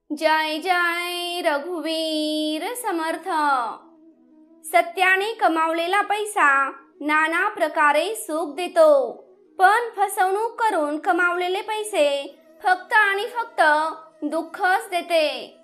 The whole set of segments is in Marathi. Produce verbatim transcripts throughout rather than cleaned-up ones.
जय जय रघुवीर समर्थ। सत्याने कमावलेला पैसा नाना प्रकारे सुख देतो, पण फसवणूक करून कमावलेले पैसे फक्त आणि फक्त दुःखच देते।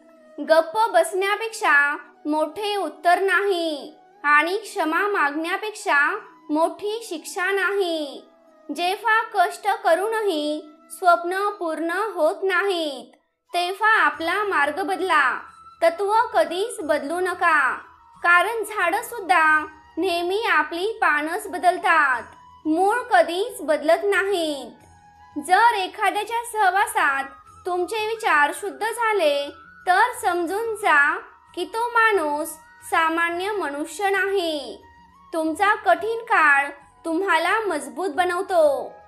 गप्प बसण्यापेक्षा मोठे उत्तर नाही आणि क्षमा मागण्यापेक्षा मोठी शिक्षा नाही। जेव्हा कष्ट करूनही स्वप्न पूर्ण होत नाहीत तेव्हा आपला मार्ग बदला। तत्व कधीच बदलू नका, कारण झाडं सुद्धा नेहमी आपली पानच बदलतात, मूळ कधीच बदलत नाहीत। जर एखाद्याच्या सहवासात तुमचे विचार शुद्ध झाले तर समजून जा की तो माणूस सामान्य मनुष्य नाही। तुमचा कठीण काळ तुम्हाला मजबूत बनवतो।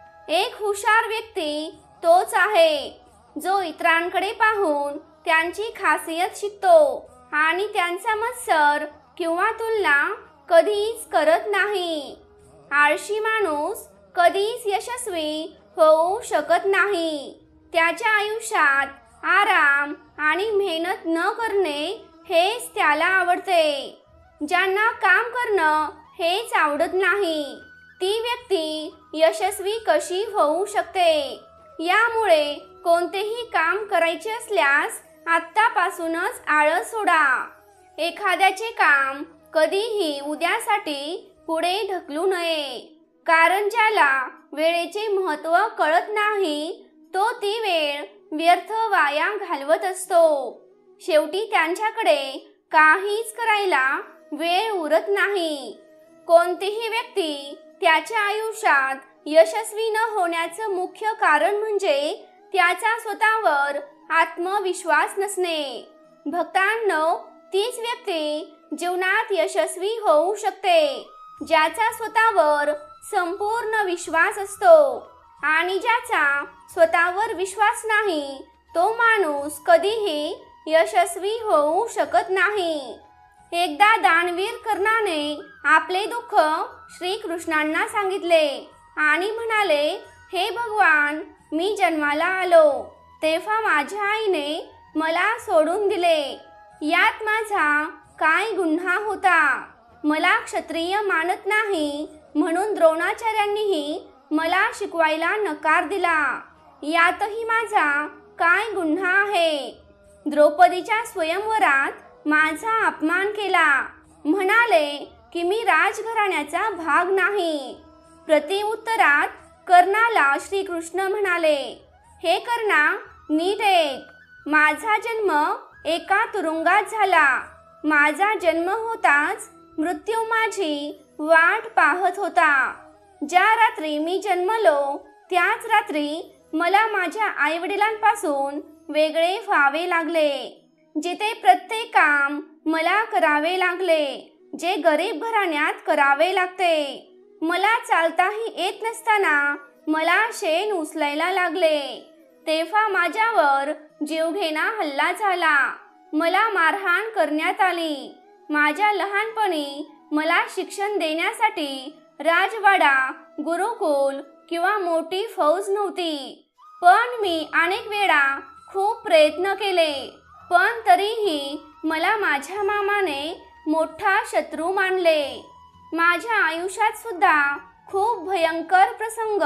एक हुशार व्यक्ती तोच आहे जो इतरांकडे पाहून त्यांची खासियत शिकतो आणि त्यांचा मत्सर किंवा तुलना कधीच करत नाही। आळशी माणूस कधीच यशस्वी होऊ शकत नाही। त्याच्या आयुष्यात आराम आणि मेहनत न करणे हेच त्याला आवडते। ज्यांना काम करणं हेच आवडत नाही ती व्यक्ती यशस्वी कशी होऊ शकते? यामुळे कोणतेही काम करायचे असल्यास आत्तापासूनच आळस सोडा। एखाद्याचे काम कधीही उद्यासाठी पुढे ढकलू नये, कारण ज्याला वेळेचे महत्त्व कळत नाही तो ती वेळ व्यर्थ वाया घालवत असतो। शेवटी त्यांच्याकडे काहीच करायला वेळ उरत नाही। कोणतीही व्यक्ती त्याच्या आयुष्यात यशस्वी न होण्याचं मुख्य कारण म्हणजे त्याचा स्वतःवर आत्मविश्वास नसणे। भक्तांनो, तीच व्यक्ती जीवनात यशस्वी होऊ शकते ज्याचा स्वतःवर संपूर्ण विश्वास असतो, आणि ज्याचा स्वतःवर विश्वास नाही तो माणूस कधीही यशस्वी होऊ शकत नाही। एकदा दानवीर कर्णाने आपले दुःख श्रीकृष्णांना सांगितले आणि म्हणाले, हे भगवान, मी जन्माला आलो तेव्हा माझ्या आईने मला सोडून दिले। यात माझा काय गुन्हा होता? मला क्षत्रिय मानत नाही म्हणून द्रोणाचार्यांनीही मला शिकवायला नकार दिला। यातही माझा काय गुन्हा आहे? द्रौपदीच्या स्वयंवरात माझा अपमान केला, म्हणाले की मी राजघराण्याचा भाग नाही। प्रतिउत्तरात कर्णाला श्रीकृष्ण म्हणाले, हे कर्णा, नीट ऐक, माझा जन्म एका तुरुंगात झाला। माझा जन्म होताच मृत्यू माझी वाट पाहत होता। ज्या रात्री मी जन्मलो त्याच रात्री मला माझ्या आईवडिलांपासून वेगळे व्हावे लागले, जिथे प्रत्येक काम मला करावे लागले जे गरीब घराण्यात करावे लागते। मला चालताही येत नसताना मला शेण उचलायला लागले, तेव्हा माझ्यावर जीवघेणा हल्ला झाला। मला मारहाण करण्यात आली। माझ्या लहानपणी मला शिक्षण देण्यासाठी राजवाडा, गुरुकुल किंवा मोठी फौज नव्हती, पण मी अनेक वेळा खूप प्रयत्न केले, पण तरीही मला माझ्या मामाने मोठा शत्रू मानले। माझ्या आयुष्यात सुद्धा खूप भयंकर प्रसंग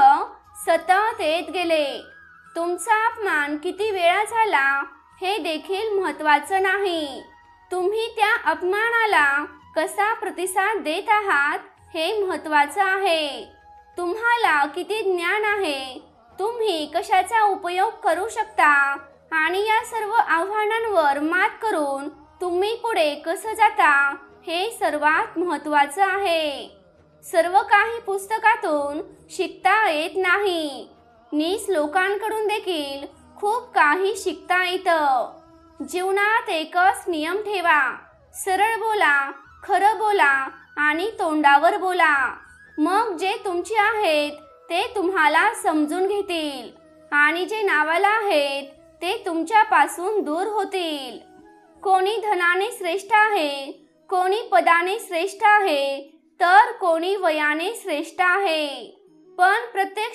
सतत येत गेले। तुमचा अपमान किती वेळा झाला हे देखील महत्त्वाचं नाही, तुम्ही त्या अपमानाला कसा प्रतिसाद देत आहात हे महत्त्वाचं आहे। तुम्हाला किती ज्ञान आहे, तुम्ही कशाचा उपयोग करू शकता आणि या सर्व आव्हानांवर मात करून तुम्ही पुढे कसं जाता हे सर्वात महत्त्वाचं आहे। सर्व काही पुस्तकातून शिकता येत नाही, नीच लोकांकडून देखील खूप काही शिकता येतं। जीवनात एकच नियम ठेवा, सरळ बोला, खरं बोला आणि तोंडावर बोला। मग जे तुमचे आहेत ते तुम्हाला समजून घेतील आणि जे नावाला आहेत ते तुमच्यापासून दूर होतील। कोणी धनाने श्रेष्ठ आहे, कोणी पदाने श्रेष्ठ आहे, तर कोणी वयाने श्रेष्ठ आहे, पण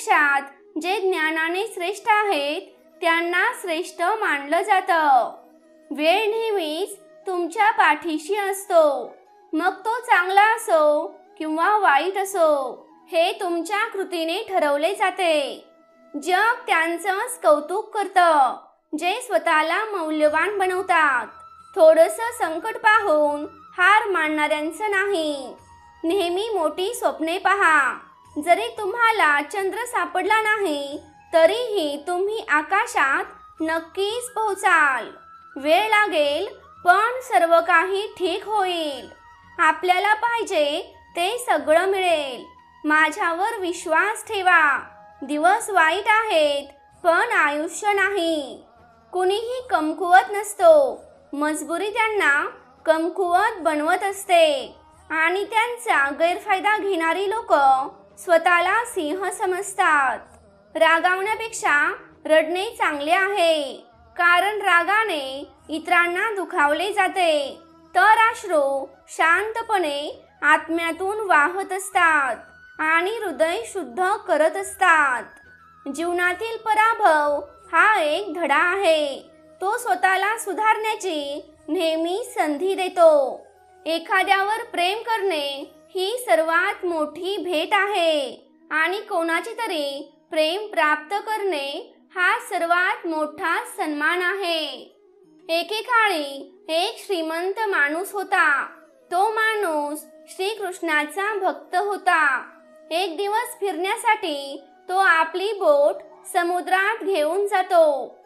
प्रत्यक्षात जे ज्ञानाने श्रेष्ठ आहेत त्यांना श्रेष्ठ मानलं जातं। वेळ नेहमीच तुमच्या पाठीशी असतो, मग तो चांगला असो किंवा वाईट असो, हे तुमच्या कृतीने ठरवले जाते. जग त्यांचंच कौतुक करतं जे स्वतःला मौल्यवान बनवतात. थोडंसं संकट पाहून हार मानणाऱ्यांचं नाही. नेहमी मोठी स्वप्ने पहा. जरी तुम्हाला चंद्र सापडला नाही तरीही तुम्ही आकाशात नक्कीच पोहोचाल. वेळ लागेल पण सर्व काही ठीक होईल. आपल्याला पाहिजे ते सगळं मिळेल. माझ्यावर विश्वास ठेवा. दिवस वाईट आहेत पण आयुष्य नाही. कुणीही कमकुवत नसतो. मजबुरी त्यांना कमकुवत बनवत असते आणि त्यांचा गैरफायदा घेणारी लोक स्वतःला सिंह समजतात. रागावण्यापेक्षा रडणे चांगले आहे, कारण रागाने इतरांना दुखावले जाते, तर अश्रू शांतपणे आत्म्यातून वाहत असतात आणि हृदय शुद्ध करत असतात. जीवनातील पराभव हा एक धडा आहे. तो स्वतःला सुधारण्याची नेहमी संधी देतो. एखाद्यावर प्रेम करणे ही सर्वात मोठी भेट आहे आणि कोणाचे तरी प्रेम प्राप्त करणे हा सर्वात मोठा सन्मान आहे. एकेकाळी एक श्रीमंत माणूस होता. तो माणूस श्रीकृष्णाचा भक्त होता. एक दिवस फिरण्यासाठी तो आपली बोट समुद्रात घेऊन जातो.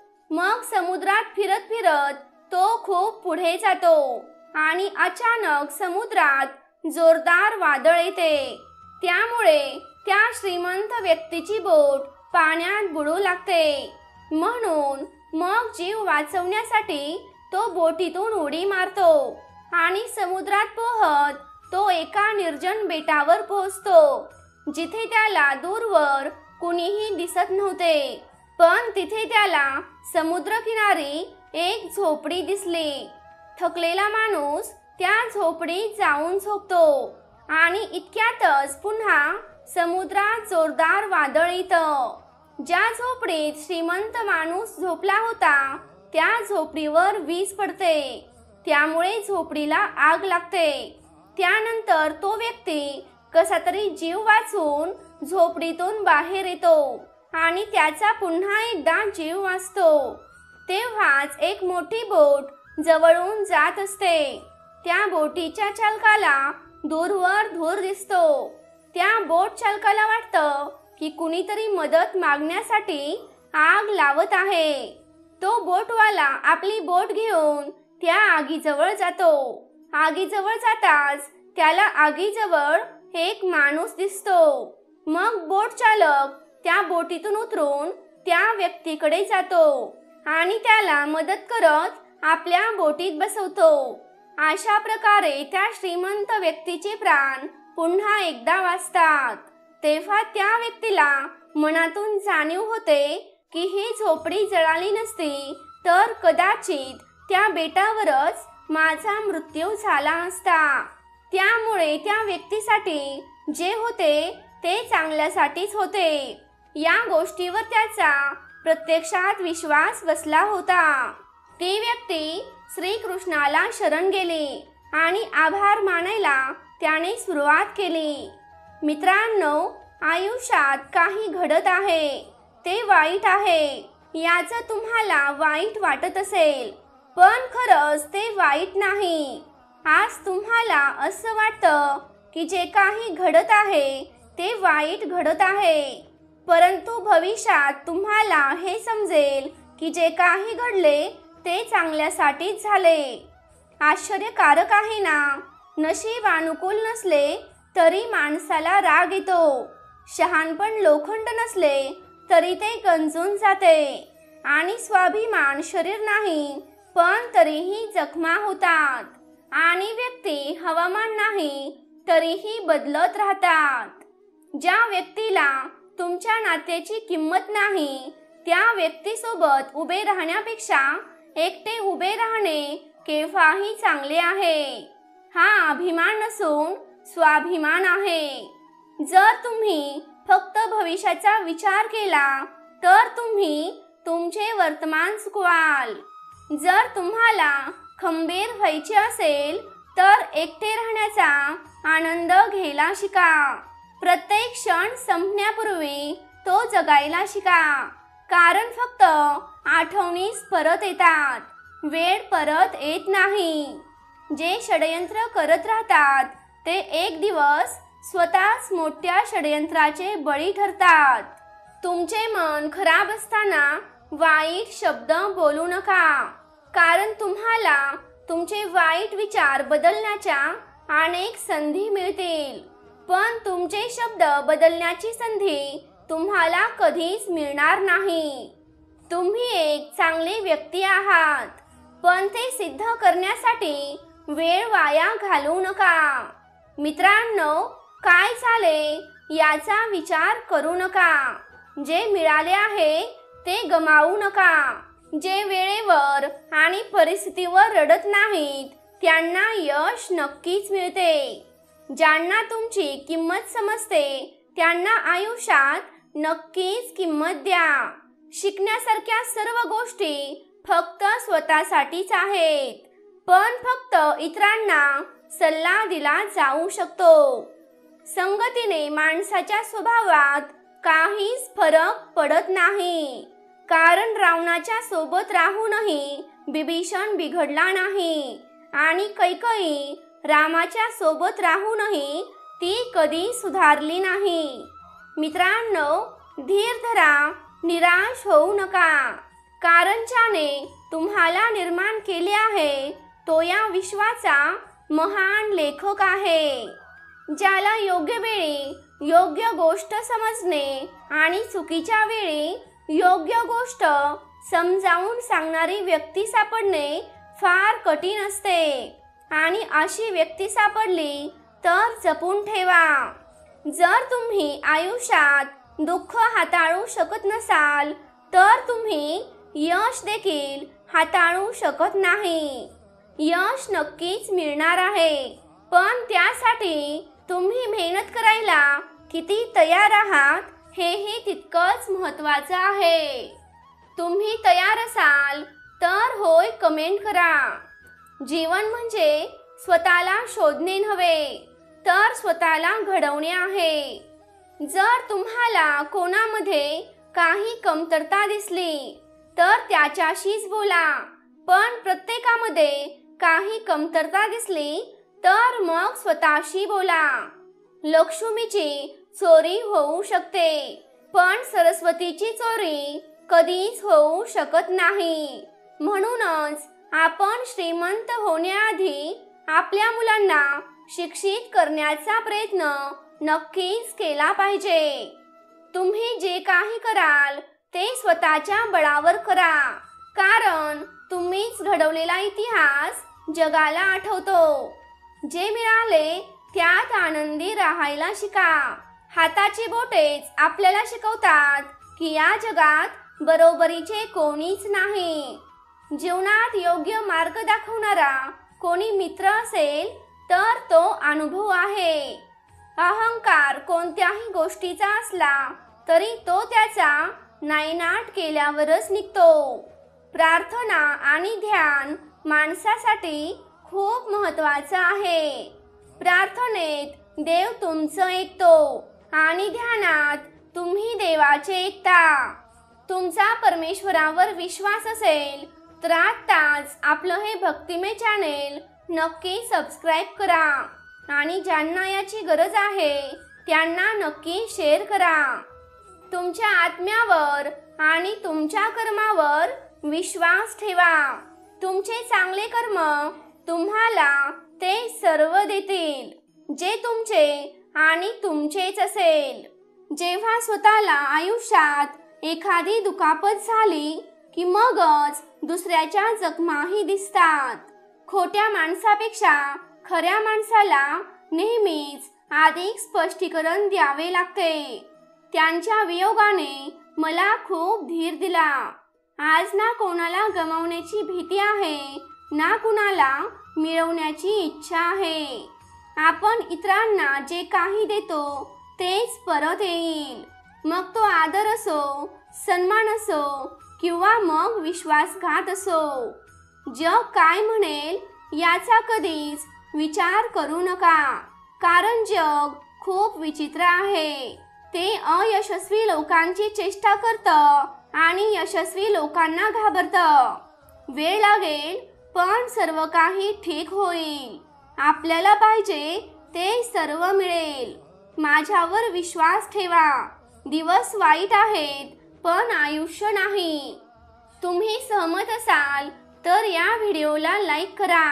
मग समुद्रात फिरत फिरत तो खूप पुढे जातो आणि अचानक समुद्रात जोरदार वादळ येते. त्यामुळे त्या श्रीमंत व्यक्तीची बोट पाण्यात बुडू लागते. म्हणून मग जीव वाचवण्यासाठी तो बोटीतून उडी मारतो आणि समुद्रात पोहत तो एका निर्जन बेटावर पोहोचतो, जिथे त्याला दूरवर कुणीही दिसत नव्हते. पण तिथे त्याला समुद्रकिनारी एक झोपडी दिसली. थकलेला माणूस त्या झोपडीत जाऊन झोपतो आणि इतक्यातच पुन्हा समुद्रात जोरदार वादळ येतं. ज्या झोपडीत श्रीमंत माणूस झोपला होता त्या झोपडीवर वीज पडते. त्यामुळे झोपडीला आग लागते. त्यानंतर तो व्यक्ती कसा तरी जीव वाचून झोपडीतून बाहेर येतो आणि त्याचा पुन्हा एकदा जीव वाचतो. तेव्हाच एक मोठी बोट जवळून जात असते. त्या बोटीच्या चालकाला दूरवर धूर दिसतो. त्या बोट चालकाला वाटतं की कुणीतरी मदत मागण्यासाठी आग लावत आहे. तो बोटवाला आपली बोट घेऊन त्या आगीजवळ जातो. आगीजवळ जाताच त्याला आगीजवळ एक माणूस दिसतो. मग बोट चालक त्या बोटीतून उतरून त्या व्यक्तीकडे जातो आणि त्याला मदत करत आपल्या बोटीत बसवतो. अशा प्रकारे त्या श्रीमंत व्यक्तीचे प्राण पुन्हा एकदा वाचतात. तेव्हा त्या व्यक्तीला मनातून जाणीव होते की ही झोपडी जळाली नसती तर कदाचित त्या बेटावरच माझा मृत्यू झाला असता. त्यामुळे त्या व्यक्तीसाठी जे होते ते चांगल्यासाठीच होते. या गोष्टीवर त्याचा प्रत्यक्षात विश्वास बसला होता. ती व्यक्ती श्रीकृष्णाला शरण गेली आणि आभार मानायला त्याने सुरुवात केली. मित्रांनो, आयुष्यात काही घडत आहे ते वाईट आहे. याचं तुम्हाला वाईट वाटत असेल, पण खरंच ते वाईट नाही. आज तुम्हाला असं वाटतं की जे काही घडत आहे ते वाईट घडत आहे, परंतु भविष्यात तुम्हाला हे समजेल की जे काही घडले ते चांगल्यासाठीच झाले. आश्चर्यकारक आहे ना. नशीब अनुकूल नसले तरी माणसाला राग येतो. शहाणपण लोखंड नसले तरी ते गंजून जाते आणि स्वाभिमान शरीर नाही पण तरीही जखमा होतात आणि व्यक्ती हवामान नाही तरीही बदलत राहतात. ज्या व्यक्तीला तुमच्या नात्याची किंमत नाही त्या व्यक्तीसोबत उभे राहण्यापेक्षा एकटे उभे राहणे केव्हाही चांगले आहे. हा अभिमान नसून स्वाभिमान आहे. जर तुम्ही फक्त भविष्याचा विचार केला तर तुम्ही तुमचे वर्तमान चुकवाल. जर तुम्हाला खंबीर व्हायचे असेल तर एकटे राहण्याचा आनंद घ्यायला शिका. प्रत्येक क्षण संपण्यापूर्वी तो जगायला शिका. कारण फक्त आठवणीच परत येतात, वेळ परत येत नाही. जे षडयंत्र करत राहतात ते एक दिवस स्वतःच मोठ्या षडयंत्राचे बळी ठरतात. तुमचे मन खराब असताना वाईट शब्द बोलू नका, कारण तुम्हाला तुमचे वाईट विचार बदलण्याच्या अनेक संधी मिळतील, पण तुमचे शब्द बदलण्याची संधी तुम्हाला कधीच मिळणार नाही. तुम्ही एक चांगली व्यक्ती आहात, पण ते सिद्ध करण्यासाठी वेळ वाया घालवू नका. मित्रांनो, काय झाले याचा विचार करू नका. जे मिळाले आहे ते गमावू नका. जे वेळेवर आणि परिस्थितीवर रडत नाहीत त्यांना यश नक्कीच मिळते. ज्यांना तुमची किंमत समजते त्यांना आयुष्यात नक्कीच किंमत द्या. शिकण्यासारख्या सर्व गोष्टी फक्त स्वतःसाठीच आहेत, पण फक्त इतरांना सल्ला दिला जाऊ शकतो. संगतीने माणसाच्या स्वभावात काहीच फरक पडत नाही, कारण रावणाच्या सोबत राहूनही बिभीषण बिघडला नाही आणि कैकेयी रामाच्या सोबत राहूनही ती कधी सुधारली नाही. मित्रांनो, धीर धरा, निराश होऊ नका, कारण ज्याने तुम्हाला निर्माण केले आहे तो या विश्वाचा महान लेखक आहे. ज्याला योग्य वेळी योग्य गोष्ट समजणे आणि चुकीच्या वेळी योग्य गोष्ट समजावून सांगणारी व्यक्ती सापडणे फार कठीण असते, आणि अशी व्यक्ती सापडली तर जपून ठेवा. जर तुम्ही आयुष्यात दुःख हाताळू शकत नसाल तर तुम्ही यश देखील हाताळू शकत नाही. यश नक्कीच मिळणार आहे, पण त्यासाठी तुम्ही मेहनत करायला किती तयार आहात हेही तितकंच महत्त्वाचं आहे. तुम्ही तयार असाल तर होय कमेंट करा. जीवन म्हणजे स्वतःला शोधणे नव्हे, तर स्वतःला घडवणे आहे. जर तुम्हाला कोणामध्ये काही कमतरता दिसली तर त्याच्याशीच बोला, पण प्रत्येकामध्ये काही कमतरता दिसली तर मग स्वतःशी बोला. लक्ष्मीची चोरी होऊ शकते, पण सरस्वतीची चोरी कधीच होऊ शकत नाही. म्हणूनच आपण श्रीमंत होण्याआधी आपल्या मुलांना शिक्षित करण्याचा प्रयत्न नक्कीच केला पाहिजे. तुम्ही जे काही कराल ते स्वतःच्या बळावर करा, कारण तुम्हीच घडवलेला इतिहास जगाला आठवतो. जे मिळाले त्यात आनंदी राहायला शिका. हाताची बोटेच आपल्याला शिकवतात की या जगात बरोबरीचे कोणीच नाही. जीवनात योग्य मार्ग दाखवणारा कोणी मित्र असेल तर तो अनुभव आहे. अहंकार कोणत्याही गोष्टीचा असला तरी तो त्याचा नायनाट केल्यावरच निघतो. प्रार्थना आणि ध्यान माणसासाठी खूप महत्त्वाचं आहे. प्रार्थनेत देव तुमचं ऐकतो आणि ध्यानात तुम्ही देवाचे ऐकता. तुमचा परमेश्वरावर विश्वास असेल तर आत्ताच आपलं हे भक्तिमय चॅनेल नक्की सबस्क्राईब करा, आणि ज्यांना याची गरज आहे त्यांना नक्की शेअर करा. तुमच्या आत्म्यावर आणि तुमच्या कर्मावर विश्वास ठेवा. तुमचे चांगले कर्म तुम्हाला ते सर्व देतील जे तुमचे आणि तुमचेच असेल. जेव्हा स्वतःला आयुष्यात एखादी दुखापत झाली की मगच दुसऱ्याच्या जखमाही दिसतात. खोट्या माणसापेक्षा खऱ्या माणसाला नेहमीच अधिक स्पष्टीकरण द्यावे लागते. त्यांच्या वियोगाने मला खूप धीर दिला. आज ना कोणाला गमावण्याची भीती आहे, ना कुणाला मिळवण्याची इच्छा आहे. आपण इतरांना जे काही देतो तेच परत येईल. मग तो आदर असो, सन्मान असो किंवा मग विश्वासघात असो. जग काय म्हणेल याचा कधीच विचार करू नका, कारण जग खूप विचित्र आहे. ते अयशस्वी लोकांची चेष्टा करतं आणि यशस्वी लोकांना घाबरतं. वेळ लागेल पण सर्व काही ठीक होईल. आपल्याला पाहिजे ते सर्व मिळेल. माझ्यावर विश्वास ठेवा. दिवस वाईट आहेत पण आयुष्य नाही. तुम्ही सहमत असाल तर या व्हिडिओला लाईक करा.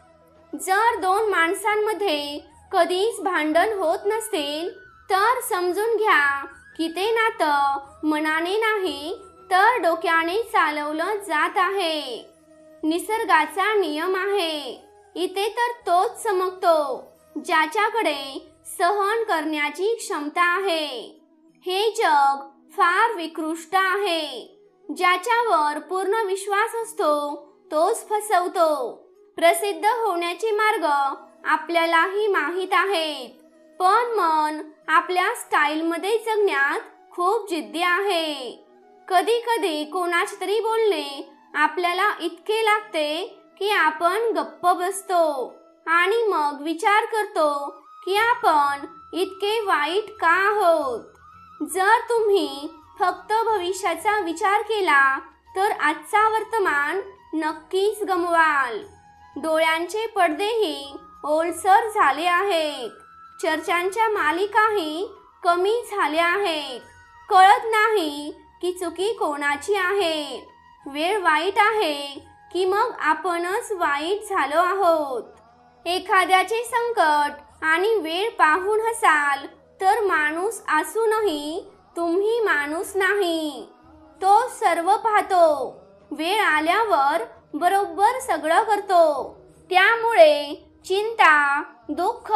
जर दोन माणसांमध्ये कधीच भांडण होत नसतील तर समजून घ्या की ते नातं मनाने नाही तर डोक्याने चालवलं जात आहे. निसर्गाचा नियम आहे. इथे तर तोच चमकतो ज्याच्याकडे सहन करण्याची क्षमता आहे. हे जग फार विकृष्ट आहे. ज्याच्यावर पूर्ण विश्वास असतो तोच फसवतो. प्रसिद्ध होण्याचे मार्ग आपल्यालाही माहीत आहेत, पण मन आपल्या स्टाईलमध्ये जगण्यात खूप जिद्दी आहे. कधी कधी कोणाचे तरी बोलणे आपल्याला इतके लागते की आपण गप्प बसतो आणि मग विचार करतो की आपण इतके वाईट का आहोत. जर तुम्ही फक्त भविष्याचा विचार केला तर आजचा वर्तमान नक्कीच गमवाल. डोळ्यांचे पडदेही ओलसर झाले आहेत. चर्चांच्या मालिकाही कमी झाल्या आहेत. कळत नाही की चुकी कोणाची आहे. वेळ वाईट आहे की मग आपणच वाईट झालो आहोत. एखाद्याचे संकट आणि वेळ पाहून हसाल तर माणूस असूनही तुम्ही माणूस नाही. तो सर्व पाहतो. वेळ आल्यावर बरोबर सगळं करतो. त्यामुळे चिंता, दुःख,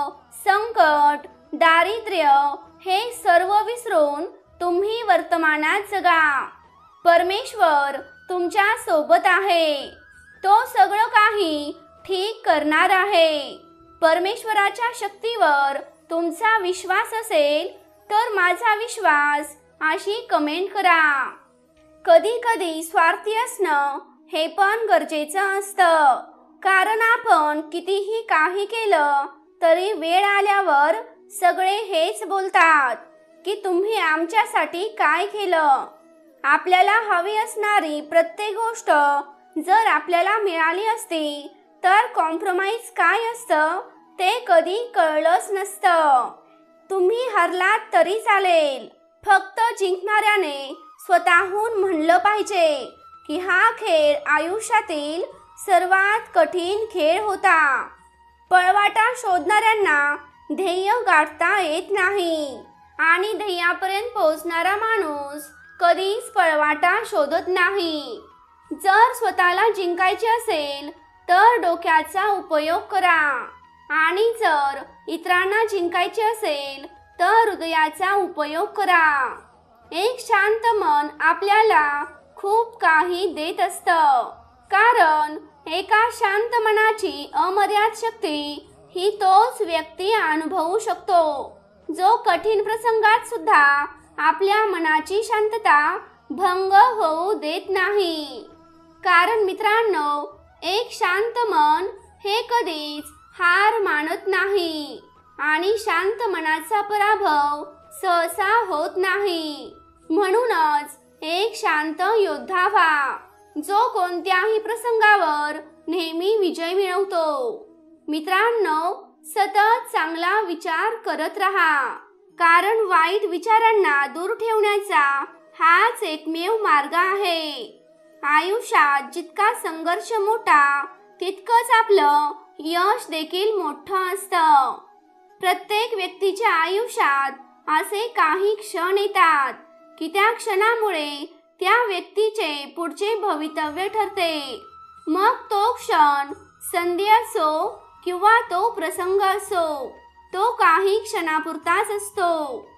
संकट, दारिद्र्य हे सर्व विसरून तुम्ही वर्तमानात जगा. परमेश्वर तुमच्या सोबत आहे. तो सगळं काही ठीक करणार आहे. परमेश्वराच्या शक्तीवर तुमचा विश्वास असेल तर माझा विश्वास अशी कमेंट करा. कधी कधी स्वार्थी असणं हे पण गरजेचं असतं, कारण आपण कितीही काही केलं तरी वेळ आल्यावर सगळे हेच बोलतात की तुम्ही आमच्यासाठी काय केलं. आपल्याला हवी असणारी प्रत्येक गोष्ट जर आपल्याला मिळाली असती तर कॉम्प्रोमाइज काय असतं ते कधी कळलंच नसतं. तुम्ही हरलात तरी चालेल, फक्त जिंकणाऱ्याने स्वतःहून म्हणलं पाहिजे की हा खेळ आयुष्यातील सर्वात कठीण खेळ होता. पळवाटा शोधणाऱ्यांना ध्येय गाठता येत नाही आणि ध्येयापर्यंत पोहोचणारा माणूस कधीच पळवाटा शोधत नाही. जर स्वतःला जिंकायचे असेल तर डोक्याचा उपयोग करा आणि जर इतरांना जिंकायचे असेल तर हृदयाचा उपयोग करा. एक शांत मन आपल्याला खूप काही देत असतं, कारण एका शांत मनाची अमर्याद शक्ती ही तोच व्यक्ती अनुभवू शकतो जो कठीण प्रसंगात सुद्धा आपल्या मनाची शांतता भंग होऊ देत नाही. कारण मित्रांनो, एक शांत मन हे कधीच हार मानत नाही आणि शांत मनाचा पराभव सहसा होत नाही. म्हणूनच एक शांत योद्धा व्हा जो कोणत्याही प्रसंगावर नेहमी विजय मिळवतो. मित्रांनो, सतत चांगला विचार करत राहा, कारण वाईट विचारांना दूर ठेवण्याचा हाच एकमेव मार्ग आहे. आयुष्यात जितका संघर्ष मोठा तितकंच आपलं यश देखील मोठं असतं. प्रत्येक व्यक्तीच्या आयुष्यात असे काही क्षण येतात की त्या क्षणामुळे त्या व्यक्तीचे पुढचे भवितव्य ठरते. मग तो क्षण संधी असो किंवा तो प्रसंग असो, तो काही क्षणापुरताच असतो.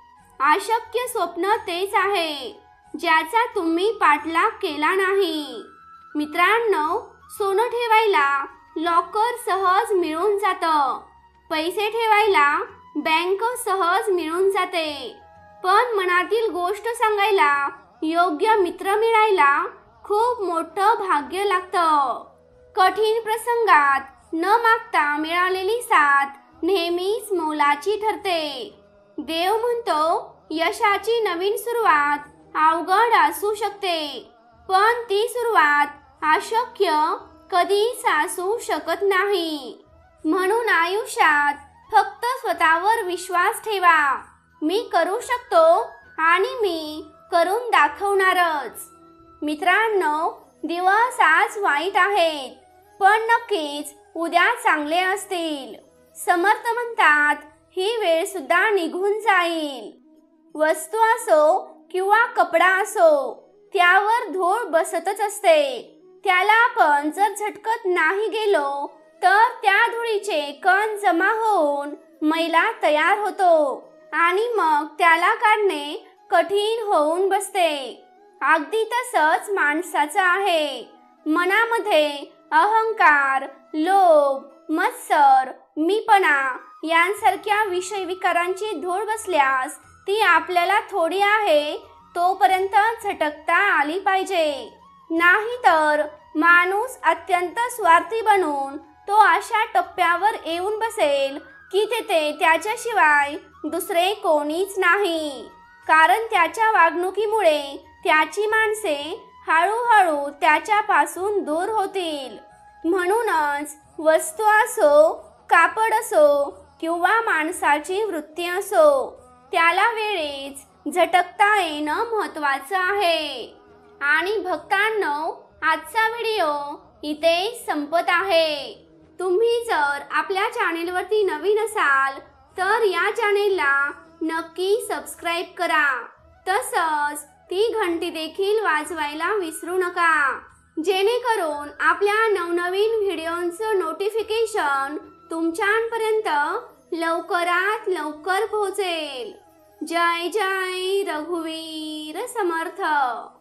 अशक्य स्वप्न तेच आहे ज्याचा तुम्ही पाठलाग केला नाही. मित्रांनो, सोनं ठेवायला लॉकर सहज मिळून जातं, पैसे ठेवायला बँक सहज मिळून जाते, पण मनातील गोष्ट सांगायला योग्य मित्र मिळायला खूप मोठं भाग्य लागतं. कठीण प्रसंगात न मागता मिळालेली साथ नेहमीच मोलाची ठरते. देव म्हणतो, यशाची नवीन सुरुवात अवघड असू शकते, पण ती सुरुवात अशक्य कधीच असू शकत नाही. म्हणून आयुष्यात फक्त स्वतःवर विश्वास ठेवा. मी करू शकतो आणि मी करून दाखवणारच. मित्रांनो, दिवस आज वाईट आहेत, पण नक्कीच उद्या चांगले असतील. समर्थ म्हणतात, ही वेळ सुद्धा निघून जाईल. वस्तू असो किंवा कपडा असो, त्यावर धूळ बसतच असते. त्याला आपण जर झटकत नाही गेलो तर त्या धुळीचे कण जमा होऊन मैला तयार होतो आणि मग त्याला काढणे कठीण होऊन बसते. अगदी तसंच माणसाचं आहे. मनामध्ये अहंकार, लोभ, मत्सर, मीपणा यांसारख्या विषय विकारांची धूळ बसल्यास ती आपल्याला थोडी आहे तोपर्यंत झटकता आली पाहिजे. नाहीतर माणूस अत्यंत स्वार्थी बनून तो अशा टप्प्यावर येऊन बसेल की तेथे त्याच्याशिवाय दुसरे कोणीच नाही. कारण त्याच्या वागणुकीमुळे त्याची माणसे हळूहळू त्याच्यापासून दूर होतील. म्हणूनच वस्तू असो, कापड असो किंवा माणसाची वृत्ती असो, त्याला वेळीच झटकता येणं महत्त्वाचं आहे. आणि भक्तांनो, आजचा व्हिडिओ इथे संपत आहे. तुम्ही जर आपल्या चॅनेलवरती नवीन असाल तर या चॅनेलला नक्की सबस्क्राईब करा. तसंच ती घंटी देखील वाजवायला विसरू नका, जेणेकरून आपल्या नवनवीन व्हिडिओंचं नोटिफिकेशन तुमच्यापर्यंत लवकरात लवकर पोहोचेल. जय जय रघुवीर समर्थ.